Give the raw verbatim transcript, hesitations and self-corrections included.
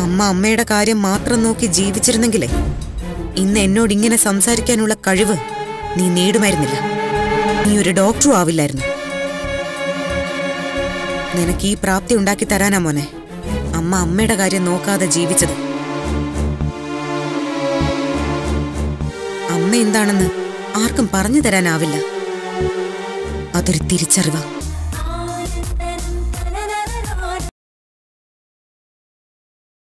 അമ്മ അമ്മയുടെ കാര്യം മാത്രം നോക്കി ജീവിച്ചിരുന്നെങ്കിലേ ഇന്ന് എന്നോട് ഇങ്ങനെ സംസാരിക്കാനുള്ള കഴിവ് നീ നേടുമായിരുന്നില്ല. നീ ഒരു ഡോക്ടറും ആവില്ലായിരുന്നു. നിനക്ക് ഈ പ്രാപ്തി ഉണ്ടാക്കി തരാനാ മോനെ അമ്മ അമ്മയുടെ കാര്യം നോക്കാതെ ജീവിച്ചത്. അമ്മ എന്താണെന്ന് ആർക്കും പറഞ്ഞു തരാനാവില്ല. അതൊരു തിരിച്ചറിവാ.